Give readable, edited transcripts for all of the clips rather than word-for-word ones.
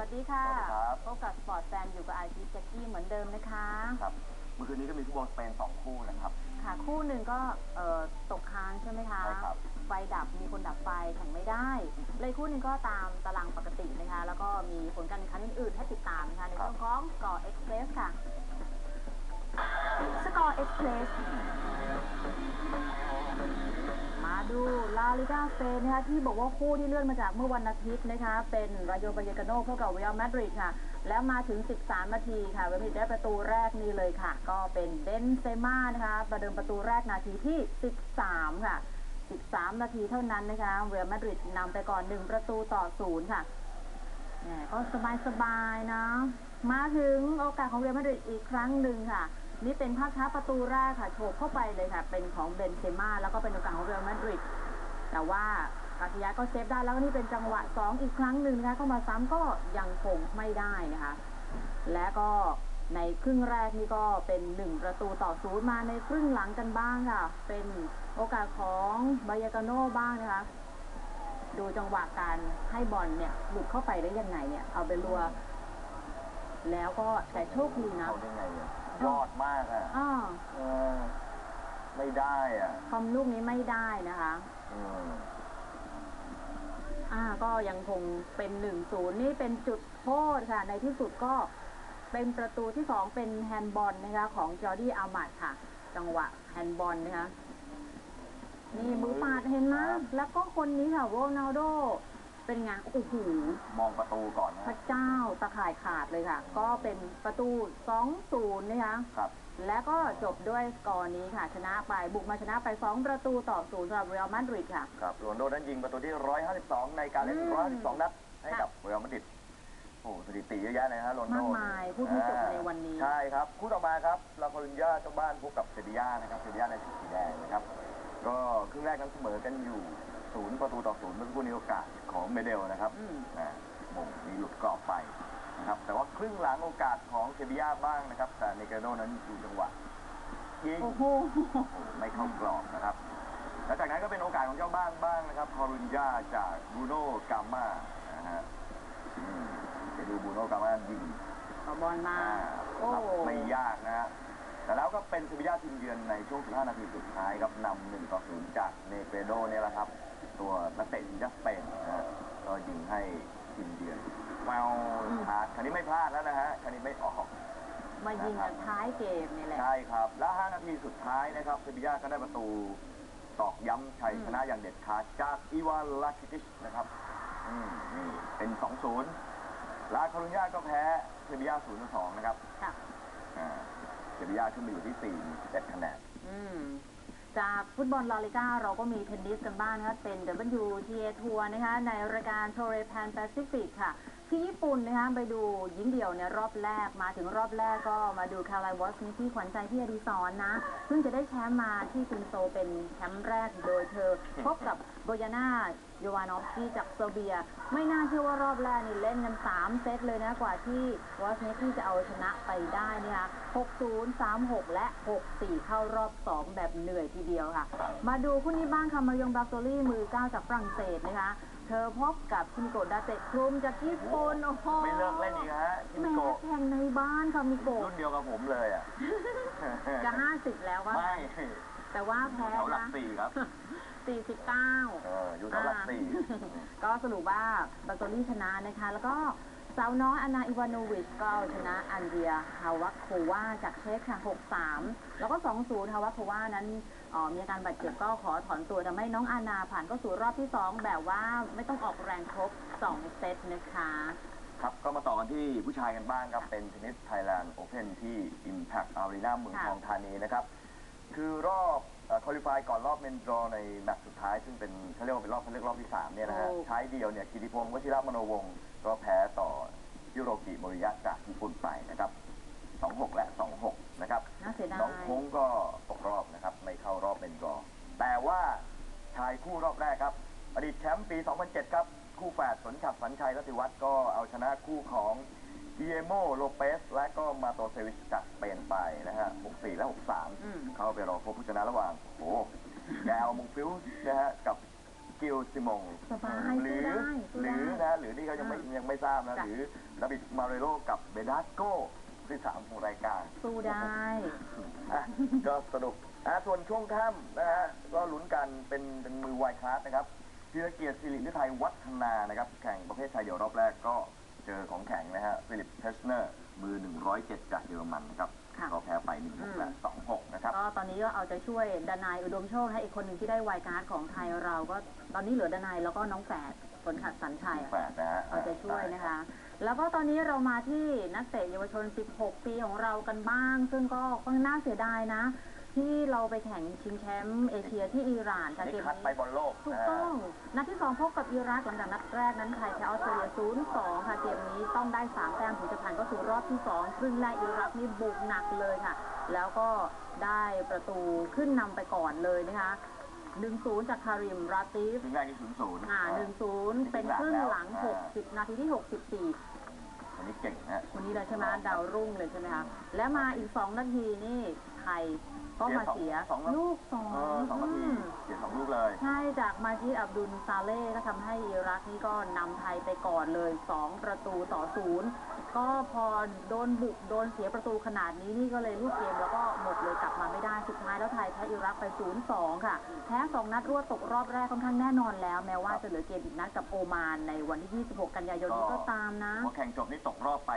ดีค่ะสวัสดีครับพบกับสปอร์ตแฟนอยู่กับไอพีแจ็กกี้เหมือนเดิมนะคะครับเมื่อคืนนี้ก็มีฟุตบอลสเปน2 คู่นะครับค่ะคู่หนึ่งก็ตกค้างใช่ไหมคะใช่ครับไฟดับมีคนดับไฟแข่งไม่ได้เลยคู่หนึ่งก็ตามตารางปกตินะคะแล้วก็มีผลการแข่งขันอื่นๆให้ติดตามนะคะในช่วงของสกอร์เอ็กซ์เพรสค่ะสกอร์เอ็กซ์เพรสมาดูลาลิกาสเปนนะคะที่บอกว่าคู่ที่เลื่อนมาจากเมื่อวันอาทิตย์นะคะเป็นรายโยบายกาโนพบกับเรอัลมาดริดค่ะแล้วมาถึง13 นาทีค่ะเรอัลมาดริดได้ประตูแรกนี่เลยค่ะก็เป็นเบนเซม่านะคะประเดิมประตูแรกนาทีที่13ค่ะ13 นาทีเท่านั้นนะคะเรอัลมาดริดนำไปก่อน1-0ค่ะก็สบายๆนะมาถึงโอกาสของเรอัลมาดริดอีกครั้งหนึ่งค่ะนี่เป็นภาพช้าประตูแรกค่ะโฉบเข้าไปเลยค่ะเป็นของเบนเซม่าแล้วก็เป็นโอกาสของเรอัลมาดริดแต่ว่ากาซิยาก็เซฟได้แล้วก็นี่เป็นจังหวะ2อีกครั้งหนึ่งนะคะเข้ามาซ้ำก็ยังคงไม่ได้นะคะและก็ในครึ่งแรกนี่ก็เป็น1-0มาในครึ่งหลังกันบ้างค่ะเป็นโอกาสของบายากาโน่บ้างนะคะดูจังหวะการให้บอลเนี่ยหลุดเข้าไปได้ยังไงเนี่ยเอาไปรัวแล้วก็แต่โชคดีนะเขาได้ไงยอดมากอ่ะไม่ได้อ่ะทำลูกนี้ไม่ได้นะคะก็ยังคงเป็น1-0นี่เป็นจุดโทษค่ะในที่สุดก็เป็นประตูที่2เป็นแฮนด์บอลนะคะของจอร์ดี้อัลมัดค่ะจังหวะแฮนด์บอลนะคะนี่มือปาดเห็นไหมแล้วก็คนนี้ค่ะโรนัลโดเป็นไงโอ้โหมองประตูก่อนนะพระเจ้าตะข่ายขาดเลยค่ะก็เป็นประตู 2-0 นะคะครับและก็จบด้วยสกอร์นี้ค่ะชนะไปบุกมาชนะไป2-0สำหรับเรอัลมาดริดค่ะครับโรนัลโดนั้นยิงประตูที่152ในการเล่น152นัดให้กับเรอัลมาดริดโอ้สถิติเยอะแยะเลยฮะโรนัลโดมากมายผู้ที่จบในวันนี้ใช่ครับคู่ต่อมาครับลาคอรุญญาเจ้าบ้านพบกับเซบีย่านะครับเซบีย่าในชุดสีแดงนะครับก็ครึ่งแรกนั้นเสมอกันอยู่0-0เมื่อคู่นี้โอกาสของเมเดลนะครับมงมีหลุดกรอบไปนะครับแต่ว่าครึ่งหลังโอกาสของเซบีย่าบ้างนะครับแต่เนเกโรนั้นอยู่จังหวะยิงไม่เข้ากรอบนะครับแล้วจากนั้นก็เป็นโอกาสของเจ้าบ้านบ้างนะครับคอรุญญาจากบูโน่กาม่านะฮะไปดูบูโน่กาม่ายิงบอลมารับไม่ยากนะฮะแต่แล้วก็เป็นเซบีย่าทีมเยือนในช่วง15 นาทีสุดท้ายครับนำ1-0จากเนเปโดเนี่ยแหละครับตัวนักเตะทีมชาติสเปนนะฮะก็ยิงให้ทีมเยือนแววพลาดครั้นี้ไม่พลาดแล้วนะฮะครั้นี้ไม่ออกมายิงกันท้ายเกมนี่แหละใช่ครับและ5 นาทีสุดท้ายนะครับเซบีย่าก็ได้ประตูตอกย้ำชัยชนะอย่างเด็ดขาดจากอีวานลาคิติชนะครับนี่เป็น 2-0ลาคารุญญาก็แพ้เซบีย่า0-2นะครับเซบีย่าขึ้นมาอยู่ที่47 คะแนนจากฟุตบอลลาลิก้าเราก็มีเทนนิสกันบ้างนะคะเป็น WTA ทัวร์นะคะในรายการ Tour Pan Pacific ค่ะที่ญี่ปุ่นนะคะไปดูหญิงเดี่ยวในรอบแรกมาถึงรอบแรกก็มาดูคาร์ไลวอสนิกี้ขวัญใจที่อดิศรนะเพิ่งจะได้แชมป์มาที่กรุงโซเป็นแชมป์แรกโดยเธอพบกับโบยาน่าโยวานอฟสกี้จากเซอร์เบียไม่น่าเชื่อว่ารอบแรกนี่เล่นกัน3 เซตเลยนะกว่าที่วอสนิกี้จะเอาชนะไปได้นะคะ6-0 3-6 และ 6-4 เข้ารอบ 2 แบบเหนื่อยทีเดียวค่ะมาดูคู่นี้บ้างค่ะมายงบาโซลี่มือ9จากฝรั่งเศสนะคะเธอพบกับคิมิโกะดาเตะครุมจากญี่ปุ่นโอ้โหไม่เลิกเล่นอีกฮะคิมิโกะแข่งในบ้านค่ะมิโกะรุ่นเดียวกับผมเลยอ่ะจะ50แล้ววะไม่แต่ว่าแพ้นะ4ครับ 49 อยู่แถวหลัก4 ก็สรุปว่าบาโซลี่ชนะนะคะแล้วก็สาวน้อยอานาอิวานโนวิชก็ชนะอันเดียฮาวาโควาจากเช็กค่ะ6-3แล้วก็2-0ฮาวาโควานั้นมีอาการบาดเจ็บก็ขอถอนตัวทำให้น้องอานาผ่านก็สู่รอบที่2แบบว่าไม่ต้องออกแรงครบ2 เซตนะคะครับก็มาต่อกันที่ผู้ชายกันบ้างครับเป็นเทนนิสไทยแลนด์โอเพ่นที่ Impact Arena เมืองทองธานีนะครับคือรอบคุริฟายก่อนรอบเมนดรอในแมตช์สุดท้ายซึ่งเป็นเขาเรียกว่าเป็นรอบเขาเรียกรอบที่3เนี่ยนะฮะใช้เดียวเนี่ยกิติพงศ์วชิรมโนวงศ์ก็แพ้ต่อฮิโรกิโมริยะจากญี่ปุ่นไปนะครับ2-6 และ 2-6 นะครับน้องคงก็ตกรอบนะครับไม่เข้ารอบเมนดรอแต่ว่าชายคู่รอบแรกครับอดีตแชมป์ปี 2007 ครับคู่แฝดสนฉัตรสัญชัยรัติวัฒน์ก็เอาชนะคู่ของดิเอโมโลเปสและก็มาโตเซวิชจากสเปนไปนะฮะ6-4 และ 6-3 เข้าไปรอพบผู้ชนะระหว่างแกลมงฟิลนะฮะกับกิลซิมงสบายหรือสู้ได้หรือที่เขายังไม่ทราบนะจ้ะหรือดาบิดมาเรโลกับเบดาโกที่3ของรายการสู้ได้อ่ะก็สนุกส่วนช่วงค่ำนะฮะก็ลุ้นกันเป็นมือไวคลาสนะครับธีรเกียรติศิริฤทัยวัฒนานะครับแข่งประเภทชายเดี่ยวรอบแรกก็เจอของแข่งนะฮะฟิลิปเทสเนอร์มือ107จากเยอรมันนะครับค่ะก็แพ้ไป1-6และ2-6นะครับก็ตอนนี้ก็เอาใจช่วยดนายอุดมโชคให้อีกคนหนึ่งที่ได้ไวการ์ดของไทยเราก็ตอนนี้เหลือดนายแล้วก็น้องแฝดฝนขัดสันชัยแฝดนะฮะเอาใจช่วยนะคะ แล้วก็ตอนนี้เรามาที่นักเตะเยาวชน 16 ปีของเรากันบ้าง ซึ่งก็ค่อนข้างน่าเสียดายนะ ที่เราไปแข่งชิงแชมป์เอเชียที่อิหร่านค่ะนี่เกมคัดไปนี้บอลโลกถูกนะฮะต้อง นัดที่ 2 พบกับอิรักหลังจากนัดแรกนั้นไทยแพ้ออสเตรเลีย 0-2 ค่ะ เกมนี้ต้องได้ 3 แต้มถึงจะผ่านเข้าสู่รอบที่ 2 ครึ่งแรกอิรักนี่บุกหนักเลยค่ะ แล้วก็ได้ประตูขึ้นนำไปก่อนเลยนะคะ 1-0 จากคาริม ราติฟครึ่งแรกนี่0-0 1-0 เป็นครึ่งหลัง 60 นาทีที่ 64 วันนี้เก่งนะฮะวันนี้เลยใช่ไหมดาวรุ่งเลยใช่ไหมคะ และมาอีก 2 นาทีนี่ไทยก็มาเสียสองลูก 2 นาที 2 เสีย2 ลูกเลยใช่จากมาจิดอับดุลซาเล่ก็ทำให้อิรักนี่ก็นำไทยไปก่อนเลย 2-0 ก็พอโดนบุกโดนเสียประตูขนาดนี้นี่ก็เลยลูกเกมแล้วก็หมดเลยกลับมาไม่ได้สุดท้ายแล้วไทยแพ้อิรักไป 0-2 ค่ะ แพ้ 2 นัดรวดตกรอบแรกค่อนข้างแน่นอนแล้ว แม้ว่าจะเหลือเกมอีกนัดกับโอมานในวันที่ 26 กันยายนนี้ก็ตามนะพอแข่งจบนี่ตกรอบไป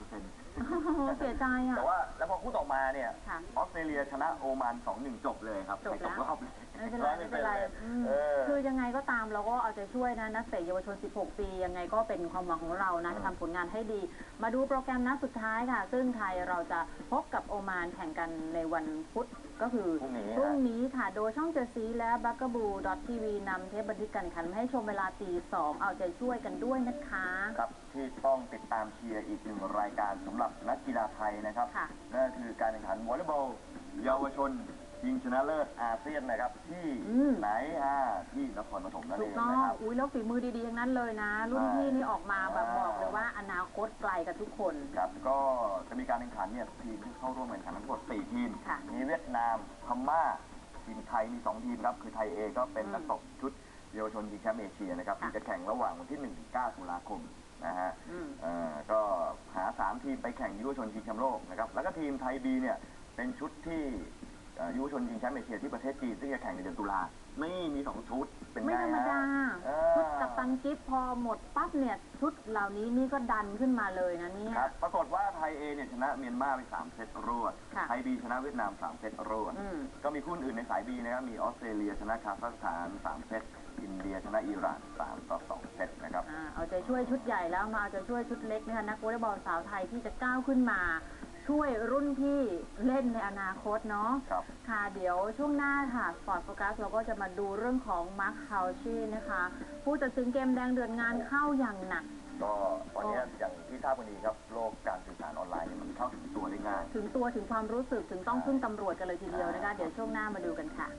90% เสียใจอ่ะแต่ว่าแล้วพอคู่ต่อมาเนี่ยค่ะออสเตรเลียชนะโอมาน 2-1 จบเลยครับจบแล้วตกรอบเลยไม่เป็นไรไม่เป็นไรคือยังไงก็ตามเราก็เอาใจช่วยนะนักเตะเยาวชน 16 ปียังไงก็เป็นความหวังของเรานะจะทำผลงานให้ดี มาดูโปรแกรมนัดสุดท้ายค่ะ ซึ่งไทยเราจะพบกับโอมานแข่งกันในวันพุธก็คือพรุ่งนี้พรุ่งนี้ค่ะ โดยช่องเจซีและบักกะบูทีวีนำเทปบันทึกการแข่งขันมาให้ชมเวลาตี 2 เอาใจช่วยกันด้วยนะคะครับที่ต้องติดตามเชียร์อีกหนึ่งรายการสำหรับนักกีฬาไทยนะครับค่ะนั่นคือการแข่งขันวอลเลย์บอลเยาวชนชิงชนะเลิศอาเซียนนะครับ ที่ไหนที่นครปฐมนั่นถูเอก งต้องนะครับอุ้ยแล้วฝีมือดีๆทั้งนั้นเลยนะ รุ่นพี่นี่ออกมาแบบบอกเลยว่าอนาคตไกลกับทุกคนครับก็จะมีการแข่งขันเนี่ยทีมที่เข้าร่วมแข่งขันทั้งหมด4 ทีมค่ะมีเวียดนามพม่าทีมไทยมี2 ทีมครับ คือไทยเอก็เป็นนักตบชุดเยาวชนชิงแชมป์เอเชียนะครับค่ะที่จะแข่งระหว่างวันที่ 1-9 ตุลาคมนะฮะอืมก็หา3 ทีมไปแข่งยุวชนชิงแชมป์โลกนะครับ แล้วก็ทีมไทยบีเนี่ยเป็นชุดที่ยุวชนชิงแชมป์เอเชียที่ประเทศจีนซึ่งจะแข่งในเดือนตุลานี่มี2 ชุดเป็นไม่ไงธรรมดาฮะชุดกัปตันกิฟพอหมดปั๊บเนี่ยชุดเหล่านี้นี่ก็ดันขึ้นมาเลยนะเนี่ยครับปรากฏว่าไทยเอเนี่ยชนะเมียนมาไป3 เซตรวดค่ะไทยบีชนะเวียดนาม3 เซตรวดอืมก็มีคู่อื่นในสายบีนะครับ มีออสเตรเลียชนะคาซัคสถาน3 เซต อินเดียชนะอิหร่าน3-2 เซตนะครับเอาใจช่วยชุดใหญ่แล้วมาเอาใจช่วยชุดเล็กนะคะนักวอลเลย์บอลสาวไทยที่จะก้าวขึ้นมา ช่วยรุ่นพี่เล่นในอนาคตเนาะครับค่ะเดี๋ยวช่วงหน้าค่ะสปอร์ตโฟกัสเราก็จะมาดูเรื่องของมาร์คคาวชีนะคะ ผู้ตัดสินเกมแดงเดือดงานเข้าอย่างหนักก็ตอนนี้อย่างที่ทราบกันดีครับ โลกการสื่อสารออนไลน์เนี่ยมันเข้าถึงตัวได้ง่ายถึงตัวถึงความรู้สึกถึงต้องพึ่งตำรวจกันเลยทีเดียวนะคะ เดี๋ยวช่วงหน้ามาดูกันค่ะ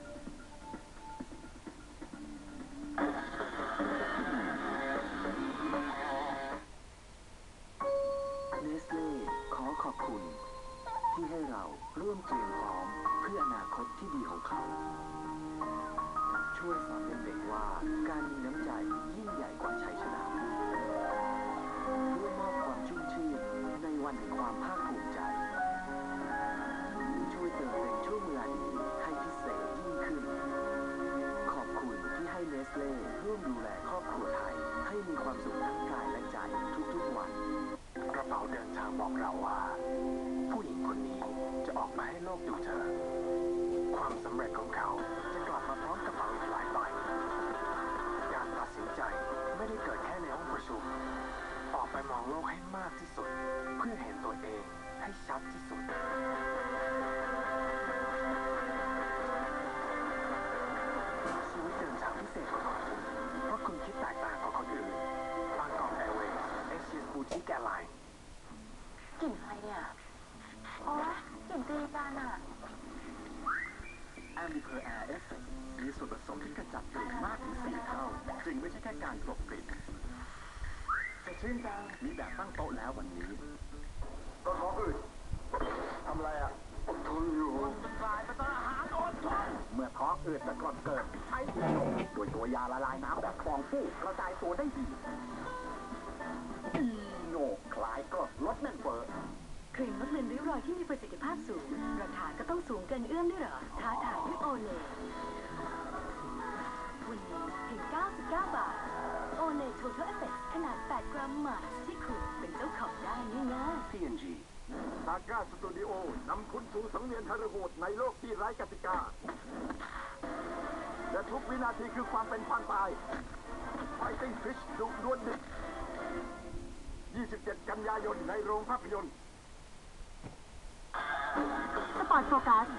เนสเล่ขอขอบคุณ ที่ให้เราร่วมเตรียมพร้อมเพื่ออนาคตที่ดีของเขา ช่วยสอนเด็กๆว่าการมีน้ำใจยิ่งใหญ่กว่าชัยชนะ เพื่อมอบความชุ่มชื่นในวันแห่งความภาคภูมิใจ ช่วยเติมเต็มช่วงเวลาดีให้พิเศษยิ่งขึ้น ขอบคุณที่ให้เนสเล่ร่วมดูแลครอบครัวไทย ให้มีความสุขทั้งกายและใจทุกๆวันกระเป๋าเดินทางบอกเราว่า ผู้หญิงคนนี้จะออกมาให้โลกดูเธอ ความสำเร็จของเขาจะกลับมาพร้อมกระเป๋าอีกหลายใบการตัดสินใจไม่ได้เกิดแค่ในห้องประชุมออกไปมองโลกให้มากที่สุด เพื่อเห็นตัวเองให้ชัดที่สุดชีวิตเดินทางพิเศษกว่าของคุณเพราะคุณคิดแตกต่างกว่าคนอื่นบางกอกแอร์เวย์เอเชียบูติกแอร์ไลน์กลิ่นอะไรเนี่ยอ๋อกลิ่นตีกันอ่ะแอมบิเพอร์แอร์เอฟเฟกต์มีส่วนผสมที่กระจัดกลิ่นมากถึง4 เท่า จึงไม่ใช่แค่การกลบกลิ่นจะชื่นจังมีแบบตั้งโต๊ะแล้ววันนี้ก็ท้องอืดทำอะไรอ่ะอดทนอยู่เมื่อท้องอืดแต่ก่อนเกิดใช้โดยตัวยยาละลายน้ำแบบฟองฟูกระจายตัวได้ดีอีโนคลายกรดลดแน่นเฟ้อครีมลดเลือนริ้วรอยที่มีประสิทธิภาพสูง ราคาก็ต้องสูงเกินเอื้อมด้วยเหรอ ท้าทายด้วยโอเล่วันนี้ถึง 99 บาท โอเล่ Total Effects ขนาด 8 กรัมใหม่ที่คุณเป็นเจ้าของได้ง่ายๆ P&G ซาก้าสตูดิโอนำคุณสู่สังเวียนทรหดในโลกที่ไร้กติกา และทุกวินาทีคือความเป็นความตาย Fighting Fish ดุดวลดึก 27 กันยายนในโรงภาพยนตร์สปอร์ตโฟกัส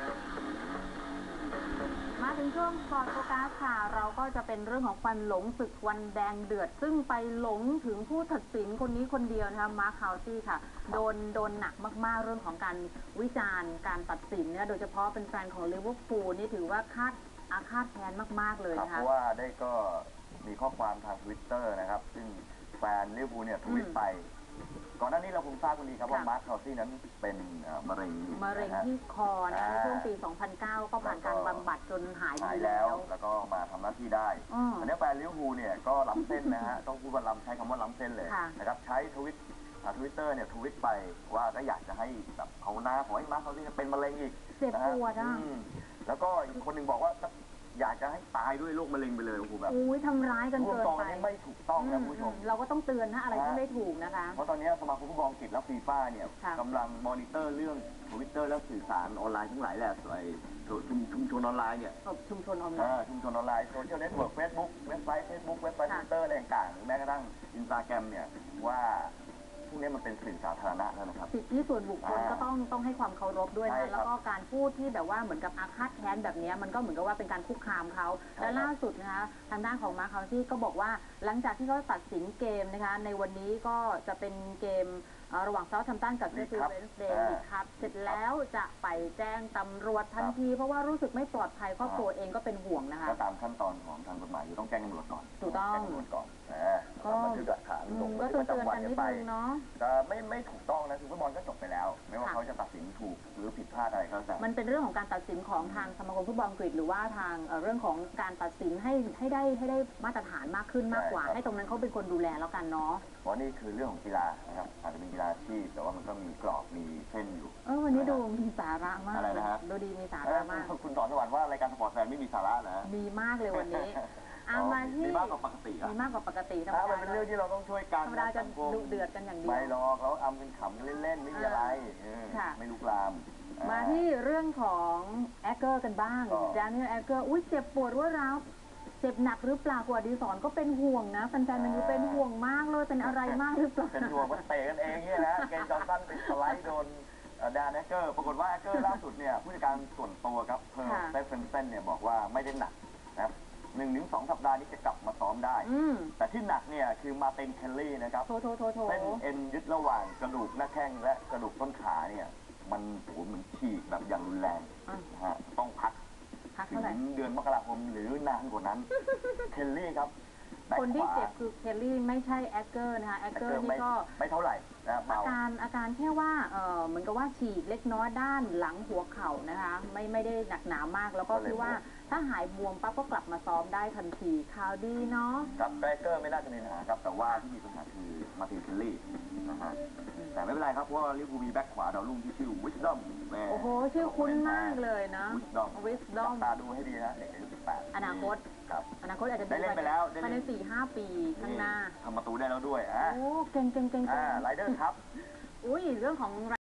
มาถึงช่วงสปอร์ตโฟกัสค่ะ เราก็จะเป็นเรื่องของควันหลงศึกวันแดงเดือด ซึ่งไปหลงถึงผู้ตัดสินคนนี้คนเดียวนะคะมาร์ค คาวซี่ค่ะ โดนหนักมากๆเรื่องของการวิจารณ์การตัดสินเนี่ยโดยเฉพาะเป็นแฟนของลิเวอร์พูลนี่ถือว่าอาฆาตแค้นมากๆเลยครับนะเพคะราะว่าได้ก็มีข้อความทาง Twitter นะครับ ซึ่งแฟนลิเวอร์พูลเนี่ยทวิตไป ก่อนหน้านี้เราคงทราบกันดีครับว่าค่ะมาร์ค คาวซี่นั้นเป็นมะเร็งอยู่มะเร็งนะฮะที่คอนะคะในช่วงปี 2009 ก็ผ่านการบำบัดจนหายหายดีแล้แล้ว วแล้วก็มาทำหน้าที่ได้อืมอันนี้แฟนลิเวอร์พูลเนี่ยก็ล้ำเส้นนะฮะ ต้องพูดว่าล้ำใช้คำว่าล้ำเส้นเลยค่ะนะครับ ใช้ทวิตเตอร์เนี่ยทวิตไปว่าก็อยากจะให้แบบเขาหน้าขอให้มาร์ค คาวซี่เป็นมะเร็งอีกเจ็บนะปฮะวดอ่ะอืมแล้วก็อีกคนหนึ่งบอกว่าอยากจะให้ตายด้วยโรคมะเร็งไปเลยโอ้โหแบบอุ้ยทำร้ายกันพูดเกินตรงไปๆอันนี้ไม่ถูกต้องนะคุณผู้ชมเราก็ต้องเตือนนะอะไรที่ไม่ถูกนะคะเพราะตอนนี้สมาคมฟุตบอลอังกฤษและฟีฟ่าเนี่ยค่ะกำลังมอนิเตอร์เรื่องทวิตเตอร์และสื่อสารออนไลน์ทั้งหลายแหละไอ้ชุมชนออนไลน์เนี่ยชุมชนออนไลน์ชุมชนออนไลน์โซเชียลเน็ตเวิร์กเฟซบุ๊กเว็บไซต์ทวิตเตอร์อะไรต่างๆหรือแม้กระทั่งอินสตาแกรมเนี่ยว่าพวกนี้มันเป็นสื่อสาธารณะแล้วนะครับสิทธิส่วนบุคคลก็ต้องให้ความเคารพด้วยใช่นะครับ แล้วก็การพูดที่แบบว่าเหมือนกับอาฆาตแค้นแบบนี้มันก็เหมือนกับว่าเป็นการคุกคามเขาใช่และล่าสุดนะคะทางด้านของมาร์ค คาวซี่ก็บอกว่าหลังจากที่เขาตัดสินเกมนะคะในวันนี้ก็จะเป็นเกมระหว่างเซาท์แฮมป์ตันกับเชฟฟิลด์เวนส์เดย์ลีกครับเสร็จแล้วจะไปแจ้งตำรวจทันที เพราะว่ารู้สึกไม่ปลอดภัยครอบครัวเองก็เป็นห่วงนะคะก็ตามขั้นตอนของทางกฎหมายคือต้องแจ้งตำรวจก่อนถูกต้องแจ้งตำรวจก่อนก็บันทึกหลักฐานลงก็บันทึกเตืประอนจำๆวักัน นนิดไปนึงเนาะจะไม่ถูกต้องนะคือฟุตบอลก็จบไปแล้ว ไม่ว่าค่ะเขาจะตัดสินถูกหรือผิดพลาดอะไรก็แล้วแต่มันเป็นเรื่องของการตัดสินของทางสมาคมฟุตบอลอังกฤษหรือว่าทางเรื่องของการตัดสินให้ได้มาตรฐานมากขึ้นมากกว่าใช่ครับให้ตรงนั้นเขาเป็นคนดูแลแล้วกันเนาะเพราะนี่คือเรื่องของกีฬานะครับอาจจะเป็นกีฬาอาชีพแต่ว่ามันก็มีกรอบมีเส้นอยู่วันนี้ดูมีสาระมากอะไรนะฮะดูดีมีสาระมากคุณสอนสวรรค์ว่ารายการสปอร์ตแฟนไม่มีสาระนะมีมากเลยวันนี้มาที่มีมากกว่าปกติอ่ะมีมากกว่าปกติธรรมมันดาเป็นเรื่องที่เราต้องช่วยกันธรรมดาจะดุเดือดกันอย่างเดียวไม่หรอกเราอำกันขำกันเล่นๆไม่มีอะไรค่ะไม่ลุกลามมาที่เรื่องของแอคเกอร์กันบ้างก็ดานิเอลแอคเกอร์อุ้ยเจ็บปวดรวดร้าวเจ็บหนักหรือเปล่ากว่าดีสอนก็เป็นห่วงนะแฟนๆมันอยู่เป็นห่วงมากเลยเป็นอะไรมากหรือเปล่าเป็นห่วงมันเตะกันเองเนี่ยนะเกมจอห์นสันเป็นสไลด์โดนดานแอคเกอร์ปรากฏว่าแอคเกอร์ล่าสุดเนี่ยผู้จัดการส่วนตัวครับเพิร์ลค่ะสเตฟเฟนเซนเนี่ยบอกว่าไม่ได้หนักนะครับ1-2 สัปดาห์นี้จะกลับมาซ้อมได้ แต่ที่หนักเนี่ยคือมาร์ตินเคลลี่นะครับโถเส้นเอ็นยึดระหว่างกระดูกหน้าแข้งและกระดูกต้นขาเนี่ยมันโหมันฉีกแบบอย่างรุนแรงอ่ะนะฮะต้องพักพักถึเท่าไหร่งเดือนมกราคมหรือนานกว่านั้น เคลลี่ครับแบ็คนที่ขวาเจ็บคือเคลลี่ไม่ใช่แอคเกอร์นะคะแอคเกอร์นี่ก็ไม่เท่าไหร่นะเบาอาการแค่ว่าเหมือนกับว่าฉีกเล็กน้อยด้านหลังหัวเข่านะคะไม่ได้หนักหนามาก แล้วก็คือว่าถ้าหายบวมปั๊บก็กลับมาซ้อมได้ทันทีข่าวดีเนาะกับแบเกอร์ไม่น่าจะมีปัญหาครับ แต่ว่าที่มีปัญหาคือมาร์ตินเคลลี่นะฮะแต่ไม่เป็นไรครับ เพราะว่าลิเวอร์พูลมีแบ็คขวาดาวรุ่งที่ชื่อวิสดอมโอ้โห ชื่อคุ้นมากเลยนะวิสดอม Wisdom ตาดูให้ดีนะเด็กอายุ18 อนาคตครับอนาคตอาจจะได้เล่นไปแล้วได้เล่นภายใน 4-5 ปีข้างหน้าทำประตูได้แล้วด้วยโอ้เก่งไรเดอร์ครับอุ้ยเรื่องของ